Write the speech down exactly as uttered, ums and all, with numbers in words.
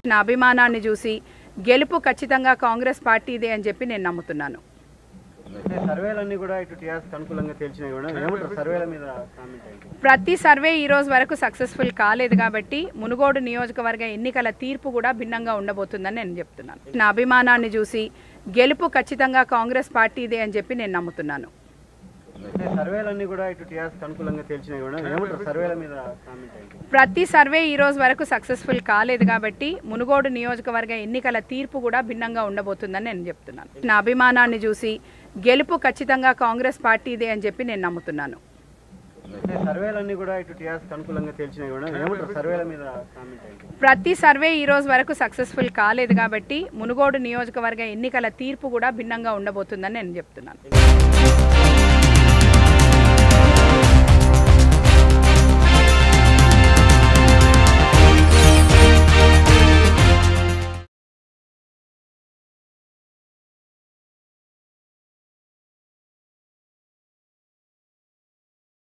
నా అభిమానాన్ని చూసి గెలుపు ఖచ్చితంగా కాంగ్రెస్ పార్టీదే అని చెప్పి నేను నమ్ముతున్నాను. సర్వేలన్నీ కూడా ఇటు టీఆర్ఎస్ అనుకూలంగా తేల్చినాయి కూడా ఏమంటారు సర్వేల మీద కామెంట్ ఏంటి? ప్రతి సర్వే ఈ రోజు వరకు సక్సెస్ఫుల్ కాలేదు కాబట్టి మునుగోడు నియోజకవర్గ ఎన్నికల తీర్పు కూడా భిన్నంగా ఉండబోతుందని నేను చెప్తున్నాను. నా అభిమానాన్ని చూసి గెలుపు ఖచ్చితంగా కాంగ్రెస్ పార్టీదే అని చెప్పి నేను నమ్ముతున్నాను. సర్వేలన్నీ కూడా ఇటు టీఆర్ఎస్ అనుకూలంగా తేల్చినాయి కూడా ఏమంటారు సర్వేల మీద కామెంట్ ఏంటి? ప్రతి సర్వే ఈ రోజు వరకు సక్సెస్ఫుల్ కాలేదు కాబట్టి మునుగోడు నియోజకవర్గ ఎన్నికల తీర్పు కూడా భిన్నంగా ఉండబోతుందని నేను చెప్తున్నాను. నా అభిమానాన్ని చూసి గెలుపు ఖచ్చితంగా కాంగ్రెస్ పార్టీదే అని చెప్పి నేను నమ్ముతున్నాను. సర్వేలన్నీ కూడా ఇటు టీఆర్ఎస్ అనుకూలంగా తేల్చినాయి కూడా ఏమంటారు సర్వేల మీద కామెంట్ ఏంటి? ప్రతి సర్వే ఈ రోజు వరకు సక్సెస్ఫుల్ కాలేదు కాబట్టి మునుగోడు నియోజకవర్గ ఎన్నికల తీర్పు కూడా భిన్నంగా ఉండబోతుందని నేను చెప్తున్నాను.